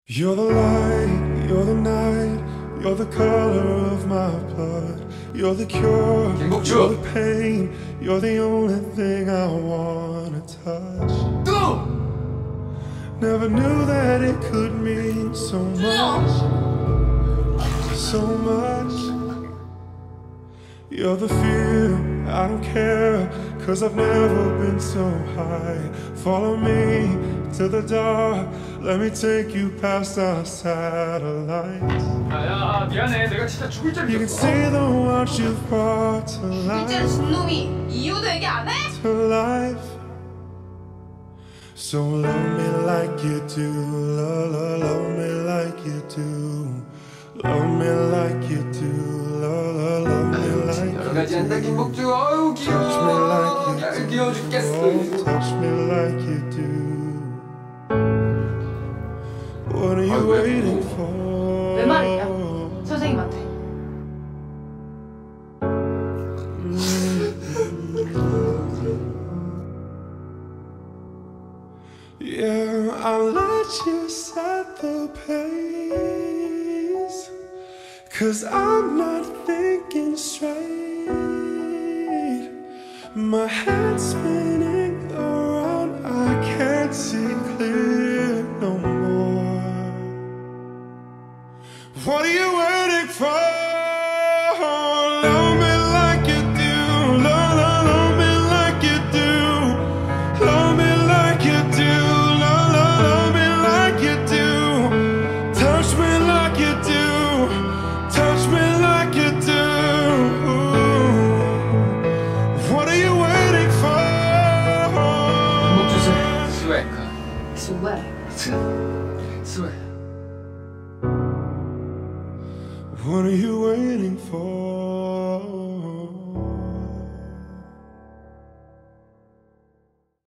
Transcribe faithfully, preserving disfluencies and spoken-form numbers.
You're the light, you're the night, you're the color of my blood. You're the cure, Bok Joo you're the pain, you're the only thing I wanna touch. Go! Never knew that it could mean so much, so much. You're the fear, I don't care, cause I've never been so high. Follow me to the dark, let me take you past our satellites. 야, 미안해. 내가 진짜 죽을 줄 You can 알았어. see the world you've brought to 실제로 life, 진놈이 이유도 얘기 안 해? to life. So love me like you do, love, love, love me like you do. Love me like you do, love, love, love me like 여러 you 가지 한다, do. 김복주. 어우, Touch me like 귀여워. 야, you do, 귀여워 죽겠어. oh, touch me like you do. What are you waiting for? 왜 말이냐? 선생님한테. Yeah, I'll let you set the pace, 'cause I'm not thinking straight. My head's spinning around, I can't see clear no more. What are you waiting for? Love me like you do, love, love, love me like you do. Love me like you do, love, love, love me like you do. Touch me like you do, touch me like you do. What are you waiting for? 김복주 씨, 스웩. 정말. 스, 스웩. What are you waiting for?